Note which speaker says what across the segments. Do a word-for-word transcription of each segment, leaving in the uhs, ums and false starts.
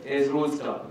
Speaker 1: is rules turn.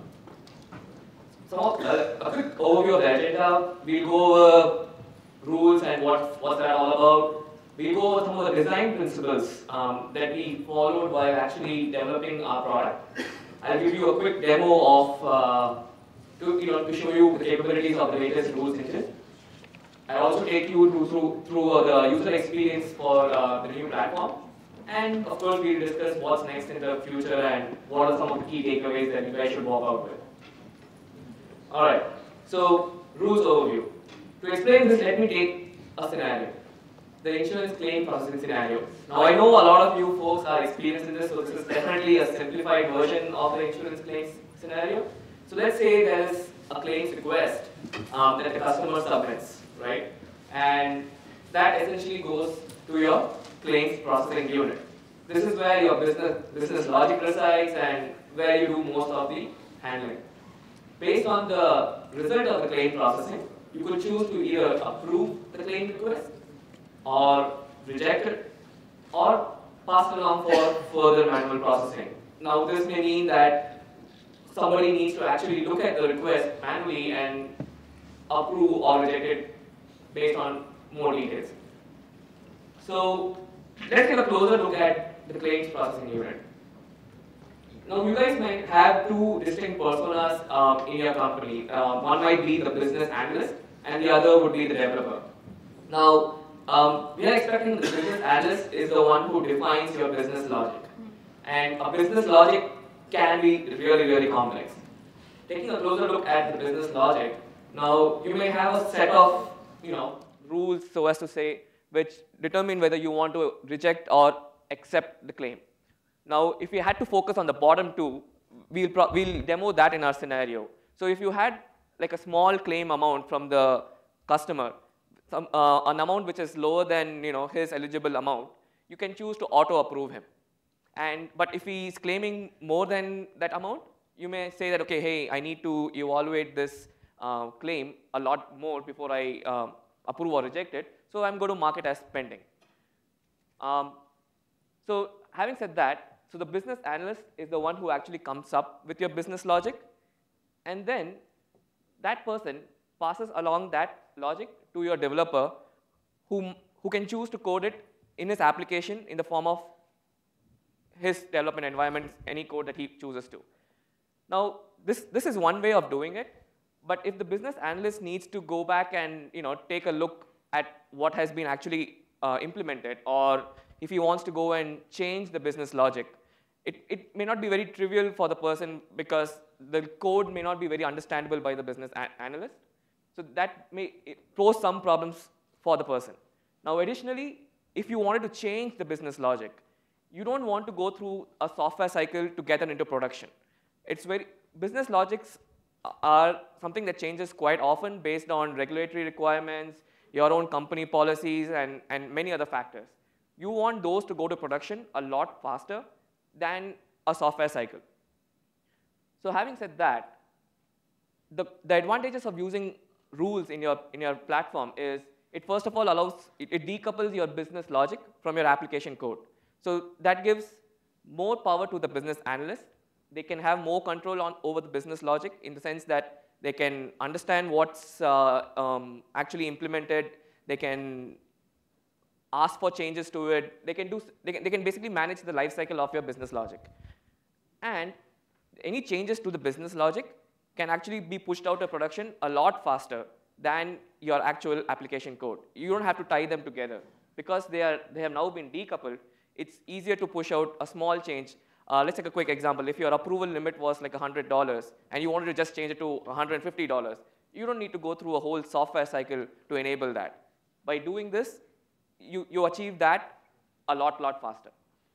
Speaker 1: So uh, a quick overview of the agenda. We'll go over rules and what, what's that all about. We'll go over some of the design principles um, that we followed while actually developing our product. I'll give you a quick demo of, uh, to, you know, to show you the capabilities of the latest rules engine. I'll also take you through, through, through uh, the user experience for uh, the new platform. And of course, we'll discuss what's next in the future and what are some of the key takeaways that you guys should walk out with. All right, so rules overview. To explain this, let me take a scenario. The insurance claim processing scenario. Now, I know a lot of you folks are experienced in this, so this is definitely a simplified version of the insurance claims scenario. So let's say there's a claims request um, that the customer submits, right? And that essentially goes to your claims processing unit. This is where your business, business logic resides and where you do most of the handling. Based on the result of the claim processing, you could choose to either approve the claim request or reject it or pass it along for further manual processing. Now this may mean that somebody needs to actually look at the request manually and approve or reject it based on more details. So let's take a closer look at the claims processing unit. Now, you guys might have two distinct personas um, in your company. Uh, one might be the business analyst, and the other would be the developer. Now, um, we are expecting the business analyst is the one who defines your business logic. And a business logic can be really, really complex. Taking a closer look at the business logic, now you may have a set of, you know, rules, so as to say, which determine whether you want to reject or accept the claim. Now, if we had to focus on the bottom two, we'll, pro we'll demo that in our scenario. So if you had like a small claim amount from the customer, some, uh, an amount which is lower than, you know, his eligible amount, you can choose to auto-approve him. And, but if he's claiming more than that amount, you may say that, okay, hey, I need to evaluate this uh, claim a lot more before I uh, approve or reject it, so I'm going to mark it as pending. Um, so having said that, so the business analyst is the one who actually comes up with your business logic, and then that person passes along that logic to your developer, whom, who can choose to code it in his application in the form of his development environment, any code that he chooses to. Now, this, this is one way of doing it, but if the business analyst needs to go back and, you know, take a look at what has been actually uh, implemented, or if he wants to go and change the business logic, it, it may not be very trivial for the person because the code may not be very understandable by the business analyst. So that may pose some problems for the person. Now, additionally, if you wanted to change the business logic, you don't want to go through a software cycle to get it into production. It's very, business logics are something that changes quite often based on regulatory requirements, your own company policies, and, and many other factors. You want those to go to production a lot faster than a software cycle. So having said that, the, the advantages of using rules in your, in your platform is it first of all allows, it, it decouples your business logic from your application code. So that gives more power to the business analyst. They can have more control on, over the business logic in the sense that they can understand what's uh, um, actually implemented. They can ask for changes to it. They can, do, they can, they can basically manage the life cycle of your business logic. And any changes to the business logic can actually be pushed out to production a lot faster than your actual application code. You don't have to tie them together. Because they, are, they have now been decoupled, it's easier to push out a small change. Uh, let's take a quick example. If your approval limit was like one hundred dollars and you wanted to just change it to one hundred fifty dollars, you don't need to go through a whole software cycle to enable that. By doing this, you, you achieve that a lot, lot faster.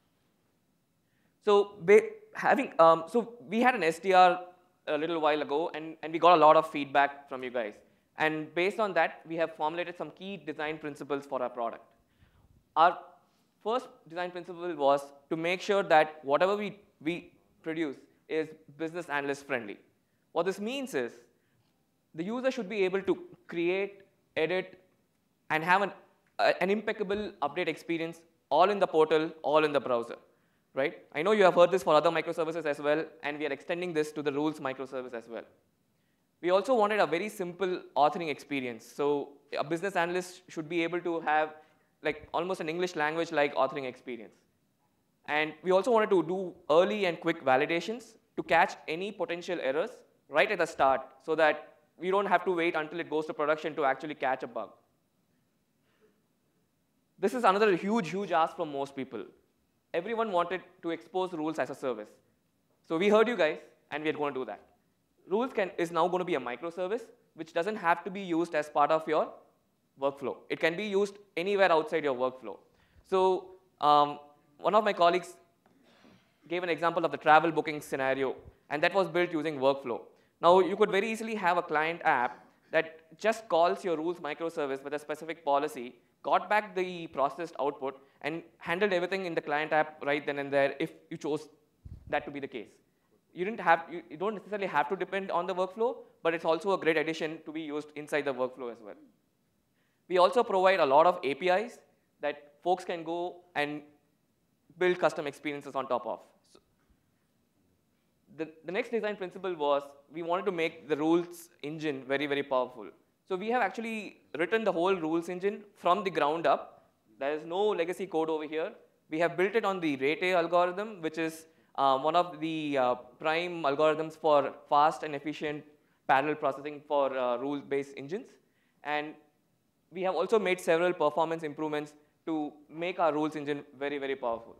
Speaker 1: So, having, um, so we had an S D R a little while ago, and, and we got a lot of feedback from you guys. And based on that, we have formulated some key design principles for our product. Our first design principle was to make sure that whatever we, we produce is business analyst friendly. What this means is the user should be able to create, edit, and have an, uh, an impeccable update experience all in the portal, all in the browser. right? I know you have heard this for other microservices as well, and we are extending this to the rules microservice as well. We also wanted a very simple authoring experience. So a business analyst should be able to have like almost an English language like authoring experience. And we also wanted to do early and quick validations to catch any potential errors right at the start so that we don't have to wait until it goes to production to actually catch a bug. This is another huge, huge ask from most people. Everyone wanted to expose rules as a service. So we heard you guys, and we're going to do that. Rules can, is now going to be a microservice, which doesn't have to be used as part of your workflow. It can be used anywhere outside your workflow. So um, one of my colleagues gave an example of the travel booking scenario, and that was built using workflow. Now, you could very easily have a client app that just calls your rules microservice with a specific policy, got back the processed output, and handled everything in the client app right then and there if you chose that to be the case. You, didn't have, you, you don't necessarily have to depend on the workflow, but it's also a great addition to be used inside the workflow as well. We also provide a lot of A P Is that folks can go and build custom experiences on top of. So the, the next design principle was we wanted to make the rules engine very, very powerful. So we have actually written the whole rules engine from the ground up. There is no legacy code over here. We have built it on the Rete algorithm, which is um, one of the uh, prime algorithms for fast and efficient parallel processing for uh, rule-based engines. And we have also made several performance improvements to make our rules engine very, very powerful.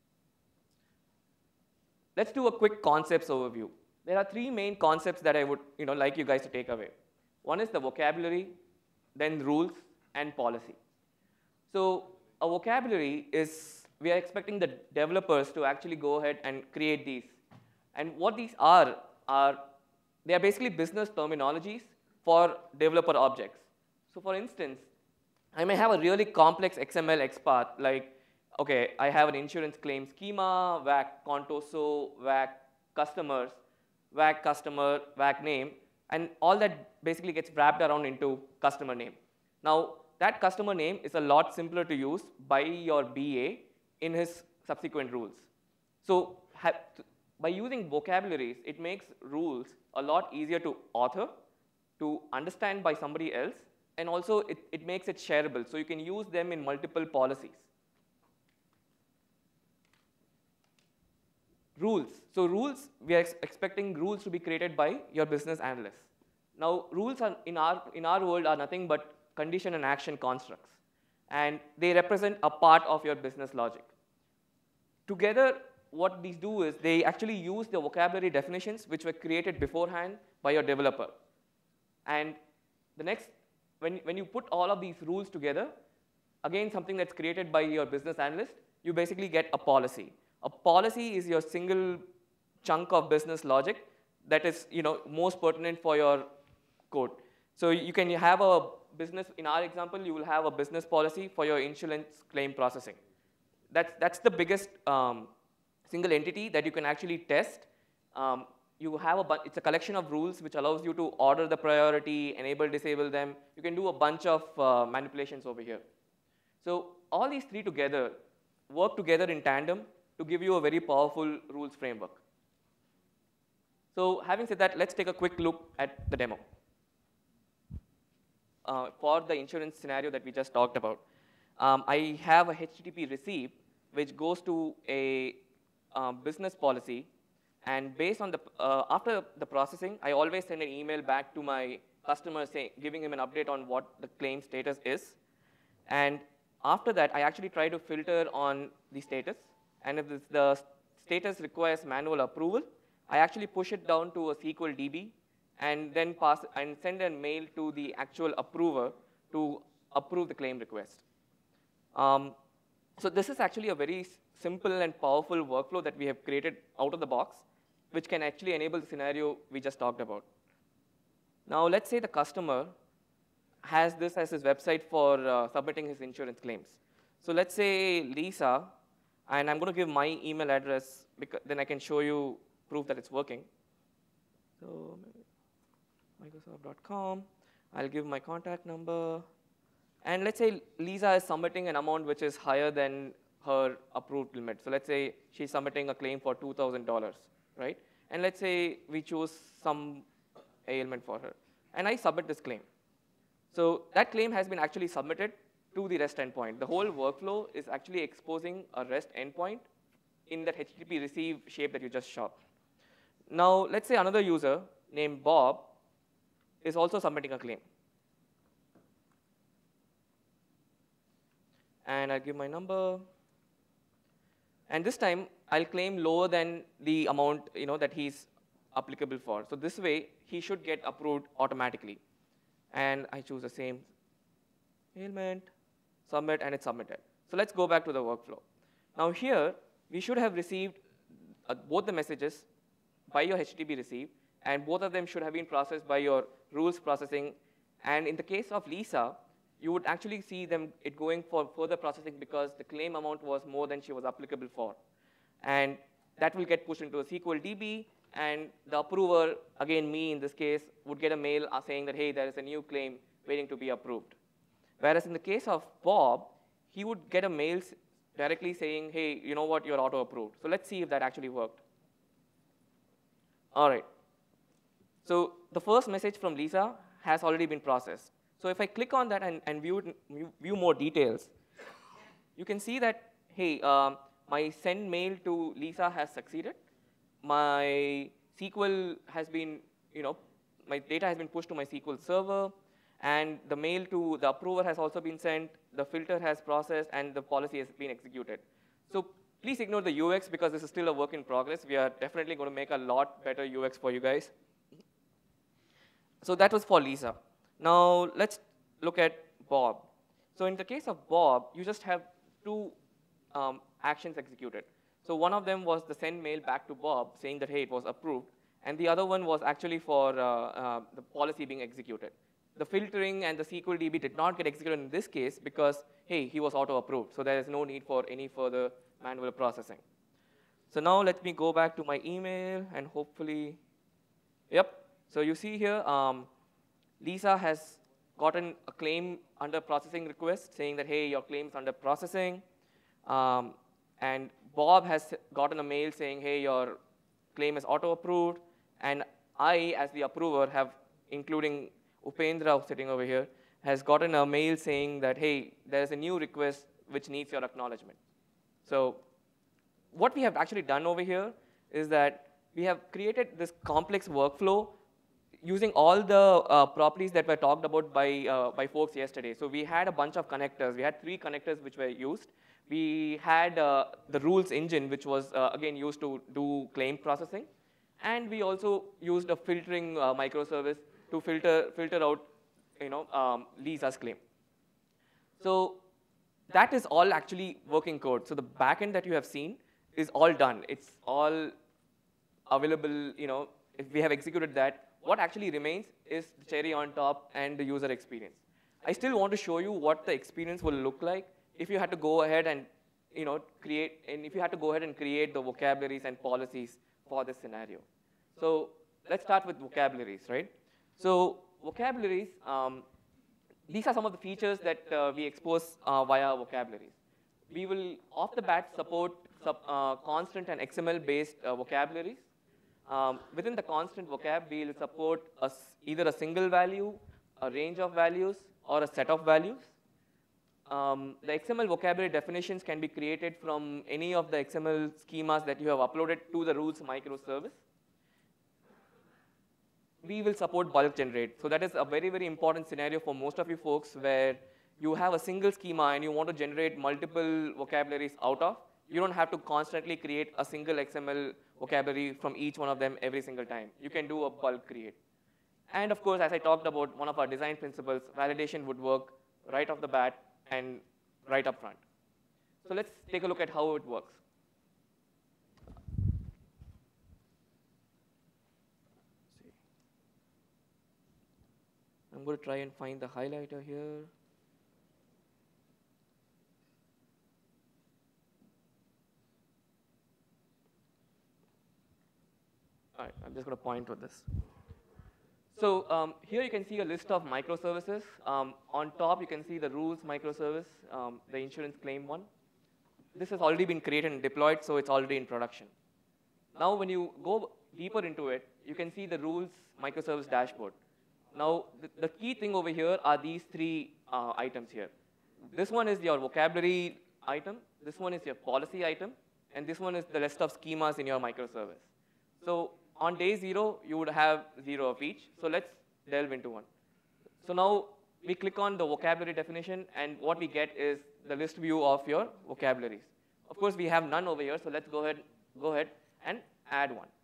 Speaker 1: Let's do a quick concepts overview. There are three main concepts that I would you know, like you guys to take away. One is the vocabulary, then rules, and policy. So a vocabulary is, we are expecting the developers to actually go ahead and create these. And what these are, are they are basically business terminologies for developer objects. So for instance, I may have a really complex X M L XPath, like, okay, I have an insurance claim schema, W A C Contoso, W A C customers, W A C customer, W A C name, and all that basically gets wrapped around into customer name. Now, that customer name is a lot simpler to use by your B A in his subsequent rules. So by using vocabularies, it makes rules a lot easier to author, to understand by somebody else, and also it, it makes it shareable, so you can use them in multiple policies. Rules. So rules, we are ex expecting rules to be created by your business analysts. Now, rules are in our, in our world are nothing but condition and action constructs, and they represent a part of your business logic. Together, what these do is they actually use the vocabulary definitions which were created beforehand by your developer. And the next, when, when you put all of these rules together, again, something that's created by your business analyst, you basically get a policy. A policy is your single chunk of business logic that is you know, most pertinent for your code. So you can have a business, in our example, you will have a business policy for your insurance claim processing. That's, that's the biggest um, single entity that you can actually test. Um, you have a, it's a collection of rules which allows you to order the priority, enable, disable them. You can do a bunch of uh, manipulations over here. So all these three together work together in tandem to give you a very powerful rules framework. So having said that, let's take a quick look at the demo uh, for the insurance scenario that we just talked about. Um, I have a H T T P receive which goes to a uh, business policy, and based on the, uh, after the processing, I always send an email back to my customer saying, giving him an update on what the claim status is. And after that, I actually try to filter on the status. And if this, the status requires manual approval, I actually push it down to a S Q L D B and then pass and send a mail to the actual approver to approve the claim request. Um, so this is actually a very simple and powerful workflow that we have created out of the box, which can actually enable the scenario we just talked about. Now let's say the customer has this as his website for uh, submitting his insurance claims. So let's say Lisa, and I'm going to give my email address, because then I can show you proof that it's working. So Microsoft dot com, I'll give my contact number. And let's say Lisa is submitting an amount which is higher than her approved limit. So let's say she's submitting a claim for two thousand dollars, right? And let's say we choose some ailment for her, and I submit this claim. So that claim has been actually submitted to the REST endpoint. The whole workflow is actually exposing a REST endpoint in that H T T P receive shape that you just showed. Now, let's say another user named Bob is also submitting a claim. And I'll give my number. And this time, I'll claim lower than the amount you know, that he's applicable for. So this way, he should get approved automatically. And I choose the same ailment, submit, and it's submitted. So let's go back to the workflow. Now here, we should have received uh, both the messages by your H T T P receive, and both of them should have been processed by your rules processing. And in the case of Lisa, you would actually see them it going for further processing because the claim amount was more than she was applicable for. And that will get pushed into a S Q L D B, and the approver, again me in this case, would get a mail saying that, hey, there is a new claim waiting to be approved. Whereas in the case of Bob, he would get a mail directly saying, hey, you know what, you're auto-approved. So let's see if that actually worked. All right. So the first message from Lisa has already been processed. So if I click on that and, and view, view more details, you can see that, hey, um, my send mail to Lisa has succeeded. My S Q L has been, you know, my data has been pushed to my S Q L server, and the mail to the approver has also been sent, the filter has processed, and the policy has been executed. So please ignore the U X because this is still a work in progress. We are definitely going to make a lot better U X for you guys. So that was for Lisa. Now let's look at Bob. So in the case of Bob, you just have two um, actions executed. So one of them was the send mail back to Bob saying that, hey, it was approved. And the other one was actually for uh, uh, the policy being executed. The filtering and the S Q L D B did not get executed in this case because, hey, he was auto-approved. So there is no need for any further manual processing. So now let me go back to my email and hopefully, yep. So you see here, um, Lisa has gotten a claim under processing request saying that, hey, your claim is under processing. Um, and Bob has gotten a mail saying, hey, your claim is auto-approved. And I, as the approver, have, including Upendra sitting over here, has gotten a mail saying that, hey, there's a new request which needs your acknowledgement. So what we have actually done over here is that we have created this complex workflow using all the uh, properties that were talked about by, uh, by folks yesterday. So we had a bunch of connectors. We had three connectors which were used. We had uh, the rules engine, which was, uh, again, used to do claim processing. And we also used a filtering uh, microservice to filter, filter out you know, um, Lisa's claim. So that is all actually working code. So the backend that you have seen is all done. It's all available. You know, if we have executed that, what actually remains is the cherry on top and the user experience. I still want to show you what the experience will look like if you had to go ahead and you know, create, and if you had to go ahead and create the vocabularies and policies for this scenario. So let's start with vocabularies, right? So vocabularies, um, these are some of the features that uh, we expose uh, via vocabularies. We will, off the bat, support sub, uh, constant and X M L-based uh, vocabularies. Um, within the constant vocab, we will support a, either a single value, a range of values, or a set of values. Um, the X M L vocabulary definitions can be created from any of the X M L schemas that you have uploaded to the rules microservice. We will support bulk generate. So that is a very, very important scenario for most of you folks where you have a single schema and you want to generate multiple vocabularies out of. You don't have to constantly create a single X M L vocabulary from each one of them every single time. You can do a bulk create. And of course, as I talked about, one of our design principles, validation would work right off the bat and right up front. So let's take a look at how it works. I'm going to try and find the highlighter here. All right, I'm just going to point to this. So um, here you can see a list of microservices. Um, on top, you can see the rules microservice, um, the insurance claim one. this has already been created and deployed, so it's already in production. Now, when you go deeper into it, you can see the rules microservice dashboard. Now, the, the key thing over here are these three uh, items here. This one is your vocabulary item, this one is your policy item, and this one is the list of schemas in your microservice. So on day zero, you would have zero of each. So let's delve into one. So now we click on the vocabulary definition, and what we get is the list view of your vocabularies. Of course, we have none over here, so let's go ahead, go ahead and add one.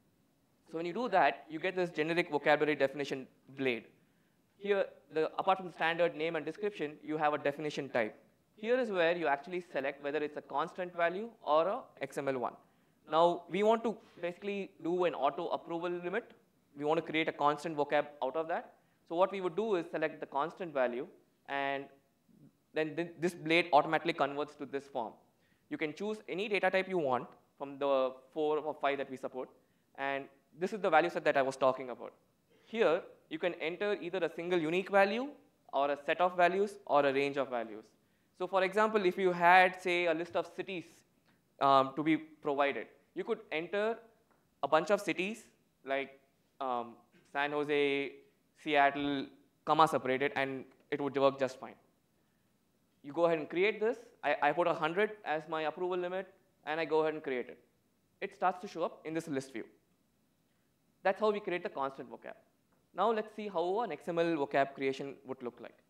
Speaker 1: So when you do that, you get this generic vocabulary definition blade. Here, the, apart from the standard name and description, you have a definition type. Here is where you actually select whether it's a constant value or a X M L one. Now, we want to basically do an auto approval limit. We want to create a constant vocab out of that. So what we would do is select the constant value, and then th this blade automatically converts to this form. You can choose any data type you want from the four or five that we support, and this is the value set that I was talking about. Here, you can enter either a single unique value or a set of values or a range of values. So for example, if you had, say, a list of cities um, to be provided, you could enter a bunch of cities like um, San Jose, Seattle, comma separated, and it would work just fine. You go ahead and create this. I, I put one hundred as my approval limit, and I go ahead and create it. It starts to show up in this list view. That's how we create the constant vocab. Now let's see how an X M L vocab creation would look like.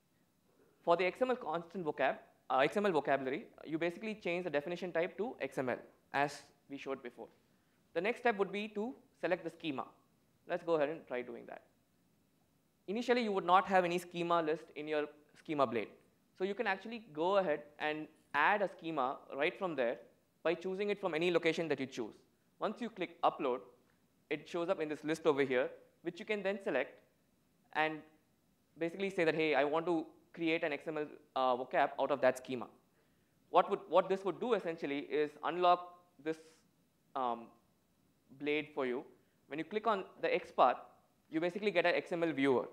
Speaker 1: For the X M L constant vocab, uh, X M L vocabulary, you basically change the definition type to X M L, as we showed before. The next step would be to select the schema. Let's go ahead and try doing that. Initially, you would not have any schema list in your schema blade. So you can actually go ahead and add a schema right from there by choosing it from any location that you choose. Once you click upload, it shows up in this list over here, which you can then select and basically say that, hey, I want to create an X M L uh, vocab out of that schema. What, would, what this would do essentially is unlock this um, blade for you. When you click on the X path, you basically get an X M L viewer.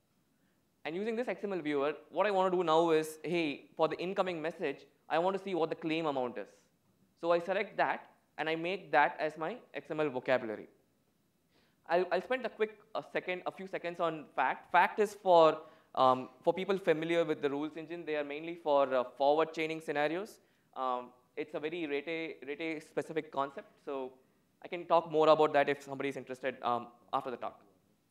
Speaker 1: And using this X M L viewer, what I want to do now is, hey, for the incoming message, I want to see what the claim amount is. So I select that, and I make that as my X M L vocabulary. I'll, I'll spend a quick a second, a few seconds on fact. Fact is for, um, for people familiar with the rules engine. They are mainly for uh, forward chaining scenarios. Um, it's a very rete, rete specific concept, so I can talk more about that if somebody is interested um, after the talk.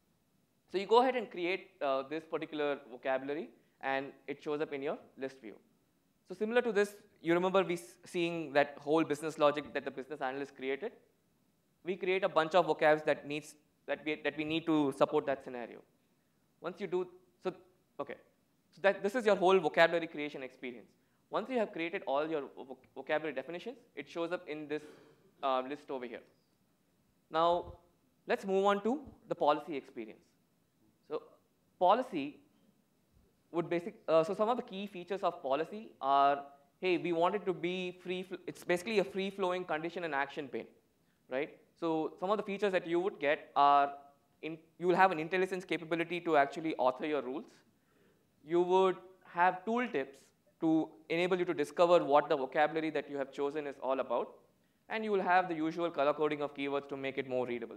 Speaker 1: So you go ahead and create uh, this particular vocabulary, and it shows up in your list view. So similar to this, you remember we seeing that whole business logic that the business analyst created? We create a bunch of vocabs that needs that we that we need to support that scenario. Once you do so, okay. So that this is your whole vocabulary creation experience. Once you have created all your voc vocabulary definitions, it shows up in this uh, list over here. Now let's move on to the policy experience. So policy would basic. Uh, so some of the key features of policy are, hey, we want it to be free. It's basically a free-flowing condition and action pane, right? So some of the features that you would get are, in, you will have an IntelliSense capability to actually author your rules. You would have tooltips to enable you to discover what the vocabulary that you have chosen is all about. And you will have the usual color coding of keywords to make it more readable.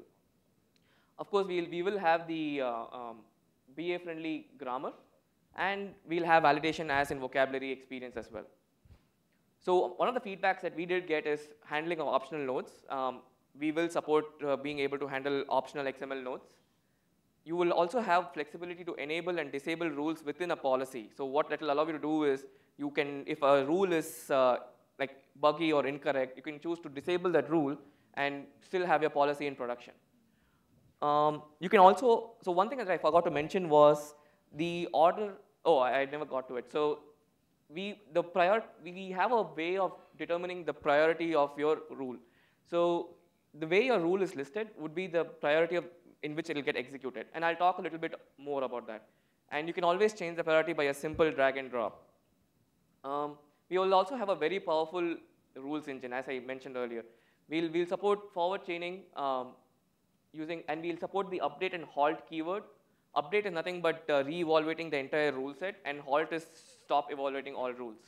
Speaker 1: Of course, we'll, we will have the uh, um, B A-friendly grammar, and we'll have validation as in vocabulary experience as well. So one of the feedbacks that we did get is handling of optional nodes. Um, we will support uh, being able to handle optional X M L nodes. You will also have flexibility to enable and disable rules within a policy. So what that will allow you to do is, you can, if a rule is uh, like buggy or incorrect, you can choose to disable that rule and still have your policy in production. Um, you can also, so one thing that I forgot to mention was the order, oh, I, I never got to it. So we, the prior, we have a way of determining the priority of your rule. So the way your rule is listed would be the priority of, in which it will get executed. And I'll talk a little bit more about that. And you can always change the priority by a simple drag and drop. Um, we will also have a very powerful rules engine, as I mentioned earlier. We'll, we'll support forward chaining, um, using, and we'll support the update and halt keyword. Update is nothing but uh, re-evaluating the entire rule set, and halt is stop evaluating all rules.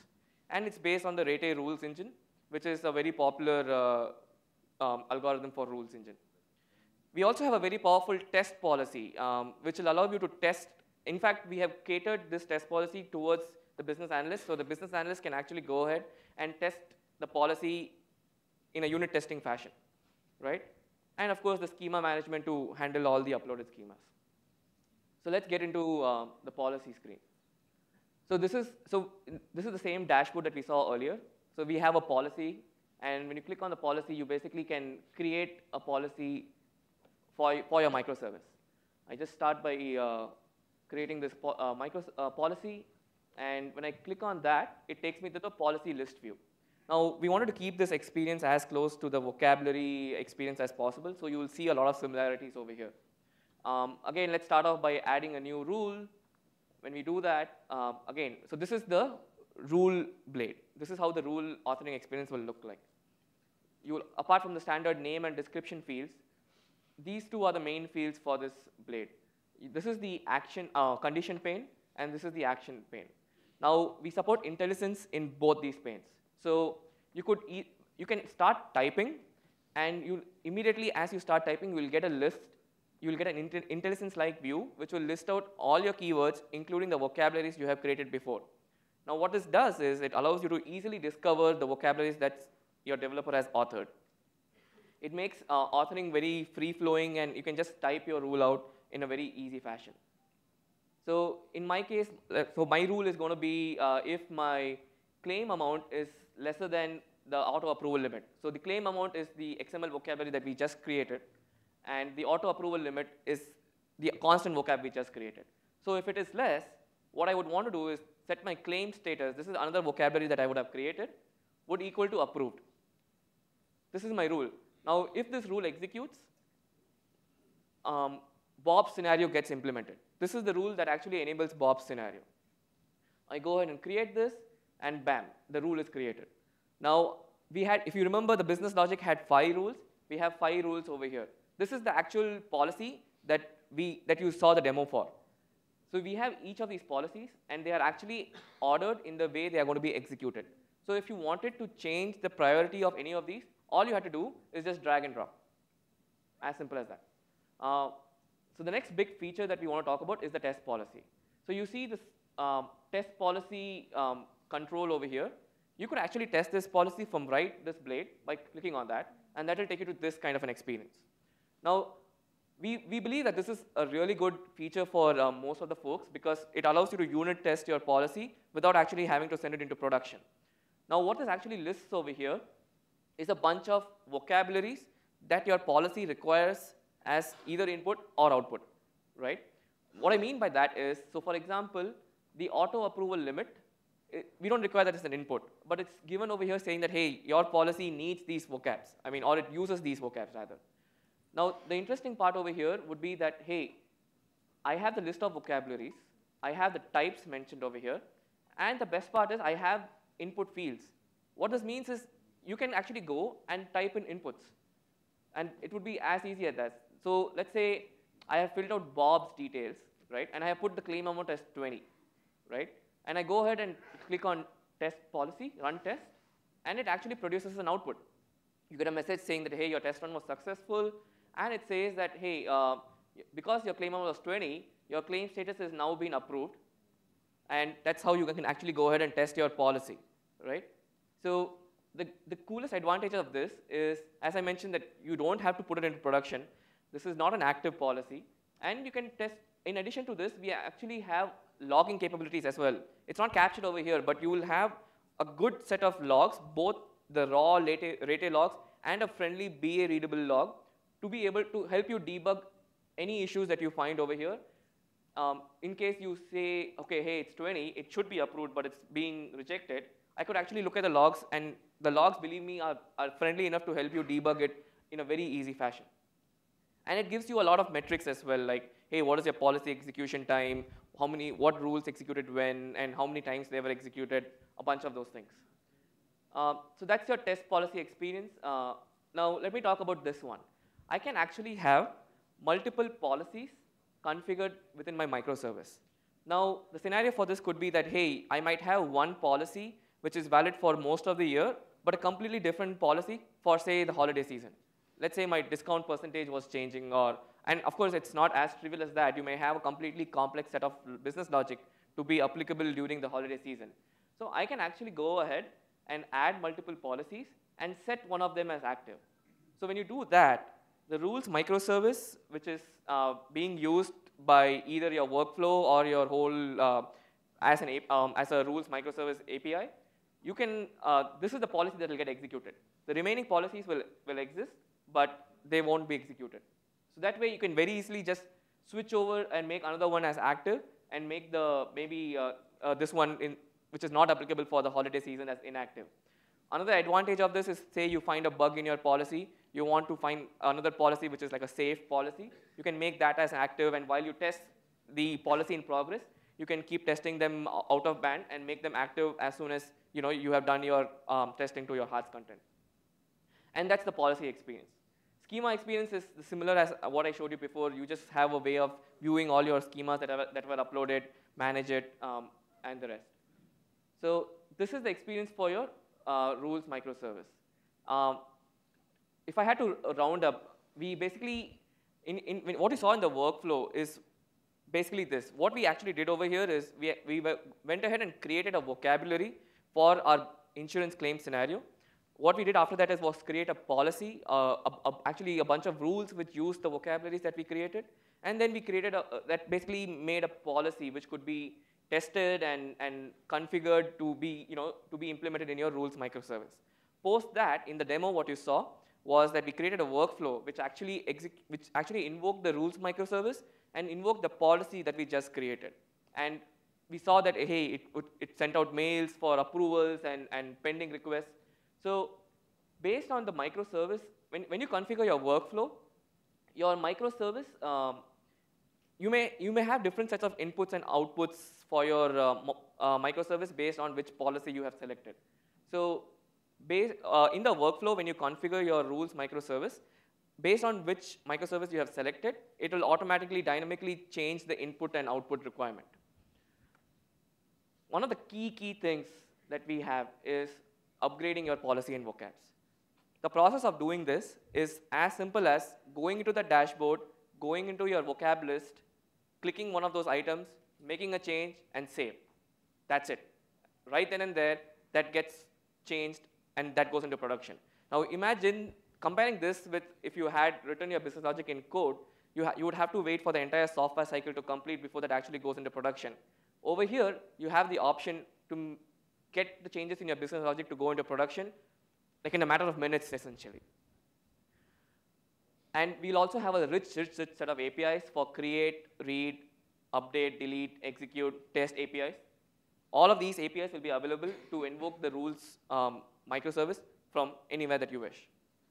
Speaker 1: and it's based on the Rete rules engine, which is a very popular uh, um, algorithm for rules engine. We also have a very powerful test policy, um, which will allow you to test. In fact, we have catered this test policy towards the business analyst, so the business analyst can actually go ahead and test the policy in a unit testing fashion, right? And of course, the schema management to handle all the uploaded schemas. So let's get into uh, the policy screen. So this is so this is the same dashboard that we saw earlier. So we have a policy, and when you click on the policy, you basically can create a policy for, for your microservice. I just start by uh, creating this po uh, micro uh, policy, and when I click on that, it takes me to the policy list view. Now, we wanted to keep this experience as close to the vocabulary experience as possible, so you will see a lot of similarities over here. Um, again, let's start off by adding a new rule. When we do that, uh, again, so this is the rule blade. This is how the rule authoring experience will look like. You will, apart from the standard name and description fields, these two are the main fields for this blade. This is the action uh, condition pane, and this is the action pane. Now, we support IntelliSense in both these panes. So you could e you can start typing, and you immediately as you start typing, you will get a list. You will get an IntelliSense-like view, which will list out all your keywords, including the vocabularies you have created before. Now, what this does is it allows you to easily discover the vocabularies that your developer has authored. It makes uh, authoring very free-flowing, and you can just type your rule out in a very easy fashion. So in my case, so my rule is going to be uh, if my claim amount is lesser than the auto-approval limit. So the claim amount is the X M L vocabulary that we just created, and the auto-approval limit is the constant vocab we just created. So if it is less, what I would want to do is set my claim status. This is another vocabulary that I would have created, would equal to approved. This is my rule. Now, if this rule executes, um, Bob's scenario gets implemented. This is the rule that actually enables Bob's scenario. I go ahead and create this, and bam, the rule is created. Now, we had, if you remember, the business logic had five rules. We have five rules over here. This is the actual policy that we that you saw the demo for. So we have each of these policies, and they are actually ordered in the way they are going to be executed. So if you wanted to change the priority of any of these, all you have to do is just drag and drop. As simple as that. Uh, so the next big feature that we want to talk about is the test policy. So you see this um, test policy um, control over here. You could actually test this policy from right this blade by clicking on that, and that will take you to this kind of an experience. Now, we, we believe that this is a really good feature for um, most of the folks because it allows you to unit test your policy without actually having to send it into production. Now, what this actually lists over here is a bunch of vocabularies that your policy requires as either input or output, right? What I mean by that is, so for example, the auto approval limit, it, we don't require that as an input, but it's given over here saying that, hey, your policy needs these vocabs, I mean, or it uses these vocabs rather. Now, the interesting part over here would be that, hey, I have the list of vocabularies, I have the types mentioned over here, and the best part is I have input fields. What this means is you can actually go and type in inputs, and it would be as easy as that. So let's say I have filled out Bob's details, right, and I have put the claim amount as twenty, right, and I go ahead and click on test policy, run test, and it actually produces an output. You get a message saying that, hey, your test run was successful, and it says that, hey, uh, because your claim amount was twenty, your claim status has now been approved, and that's how you can actually go ahead and test your policy, right? So the, the coolest advantage of this is, as I mentioned, that you don't have to put it into production. This is not an active policy, and you can test. In addition to this, we actually have logging capabilities as well. It's not captured over here, but you will have a good set of logs, both the raw Rete, Rete logs and a friendly B A readable log to be able to help you debug any issues that you find over here. Um, in case you say, okay, hey, it's twenty, it should be approved, but it's being rejected, I could actually look at the logs, and the logs, believe me, are, are friendly enough to help you debug it in a very easy fashion. And it gives you a lot of metrics as well, like, hey, what is your policy execution time, how many, what rules executed when, and how many times they were executed, a bunch of those things. Uh, so that's your test policy experience. Uh, now, let me talk about this one. I can actually have multiple policies configured within my microservice. Now, the scenario for this could be that, hey, I might have one policy which is valid for most of the year, but a completely different policy for, say, the holiday season. Let's say my discount percentage was changing, or, and of course, it's not as trivial as that. You may have a completely complex set of business logic to be applicable during the holiday season. So I can actually go ahead and add multiple policies and set one of them as active. So when you do that, the rules microservice, which is uh, being used by either your workflow or your whole uh, as, an, um, as a rules microservice A P I, you can, uh, this is the policy that will get executed. The remaining policies will, will exist, but they won't be executed. So that way you can very easily just switch over and make another one as active and make the, maybe uh, uh, this one, in, which is not applicable for the holiday season, as inactive. Another advantage of this is, say you find a bug in your policy, you want to find another policy which is like a safe policy, you can make that as active, and while you test the policy in progress, you can keep testing them out of band and make them active as soon as you know you have done your um, testing to your heart's content. And that's the policy experience. Schema experience is similar as what I showed you before. You just have a way of viewing all your schemas that, are, that were uploaded, manage it, um, and the rest. So this is the experience for your uh, rules microservice. Um, if I had to round up, we basically, in, in, what you saw in the workflow is basically this. What we actually did over here is we, we went ahead and created a vocabulary for our insurance claim scenario. What we did after that is was create a policy, uh, a, a, actually a bunch of rules which use the vocabularies that we created. And then we created a, uh, that basically made a policy which could be tested and, and configured to be, you know, to be implemented in your rules microservice. Post that, in the demo, what you saw was that we created a workflow which actually, which actually invoked the rules microservice and invoked the policy that we just created. And we saw that, hey, it, it sent out mails for approvals and, and pending requests. So based on the microservice, when, when you configure your workflow, your microservice, um, you, may, you may have different sets of inputs and outputs for your uh, uh, microservice based on which policy you have selected. So based, uh, in the workflow, when you configure your rules microservice, based on which microservice you have selected, it will automatically dynamically change the input and output requirement. One of the key, key things that we have is upgrading your policy and vocabs. The process of doing this is as simple as going into the dashboard, going into your vocab list, clicking one of those items, making a change, and save. That's it. Right then and there, that gets changed, and that goes into production. Now imagine comparing this with if you had written your business logic in code, you, ha you would have to wait for the entire software cycle to complete before that actually goes into production. Over here, you have the option to get the changes in your business logic to go into production, like in a matter of minutes, essentially. And we'll also have a rich, rich, rich set of A P Is for create, read, update, delete, execute, test A P Is. All of these A P Is will be available to invoke the rules um, microservice from anywhere that you wish.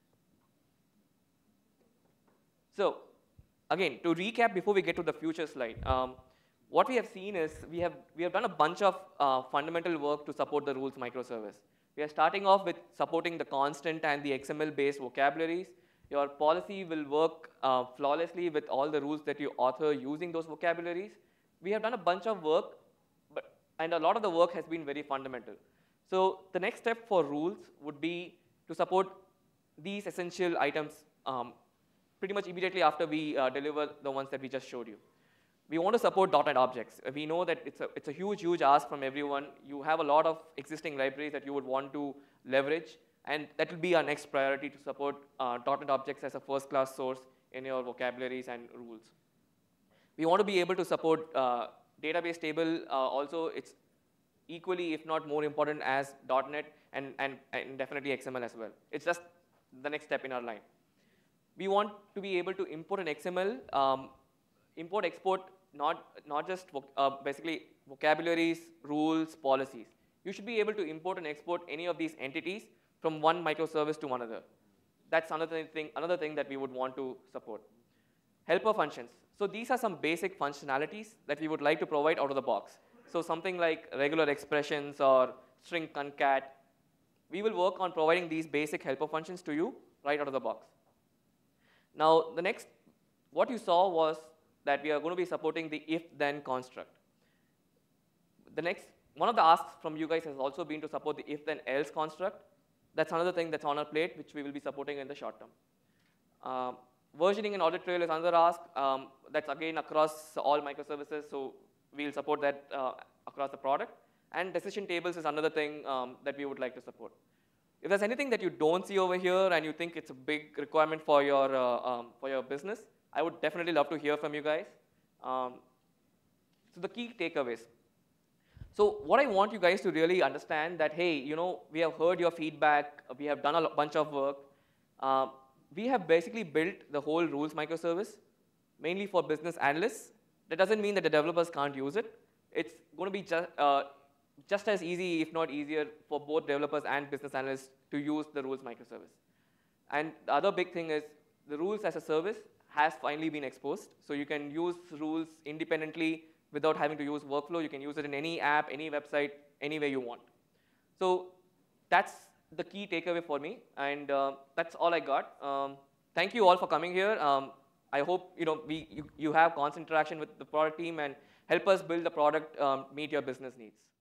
Speaker 1: So again, to recap before we get to the future slide, um, what we have seen is we have, we have done a bunch of uh, fundamental work to support the rules microservice. We are starting off with supporting the constant and the X M L-based vocabularies. Your policy will work uh, flawlessly with all the rules that you author using those vocabularies. We have done a bunch of work, but, and a lot of the work has been very fundamental. So the next step for rules would be to support these essential items um, pretty much immediately after we uh, deliver the ones that we just showed you. We want to support dot net objects. We know that it's a, it's a huge, huge ask from everyone. You have a lot of existing libraries that you would want to leverage, and that will be our next priority, to support uh, dot net objects as a first-class source in your vocabularies and rules. We want to be able to support uh, database table. Uh, also, it's equally, if not more important, as dot net and, and, and definitely X M L as well. It's just the next step in our line. We want to be able to import an X M L, um, import, export, not, not just voc uh, basically vocabularies, rules, policies. You should be able to import and export any of these entities from one microservice to another. That's another thing, another thing that we would want to support. Helper functions. So these are some basic functionalities that we would like to provide out of the box. So something like regular expressions or string concat. We will work on providing these basic helper functions to you right out of the box. Now, the next, what you saw was that we are going to be supporting the if-then construct. The next one of the asks from you guys has also been to support the if then else construct. That's another thing that's on our plate, which we will be supporting in the short term. Um, versioning and audit trail is another ask. Um, that's again across all microservices, so we'll support that uh, across the product. And decision tables is another thing um, that we would like to support. If there's anything that you don't see over here and you think it's a big requirement for your, uh, um, for your business, I would definitely love to hear from you guys. Um, so the key takeaways. So what I want you guys to really understand that, hey, you know, we have heard your feedback, we have done a bunch of work. Uh, we have basically built the whole rules microservice, mainly for business analysts. That doesn't mean that the developers can't use it. It's going to be just, uh, just as easy, if not easier, for both developers and business analysts to use the rules microservice. And the other big thing is the rules as a service has finally been exposed. So you can use rules independently without having to use workflow. You can use it in any app, any website, any way you want. So that's the key takeaway for me, and uh, that's all I got. Um, thank you all for coming here. Um, I hope you know we you, you have constant interaction with the product team and help us build the product um, meet your business needs.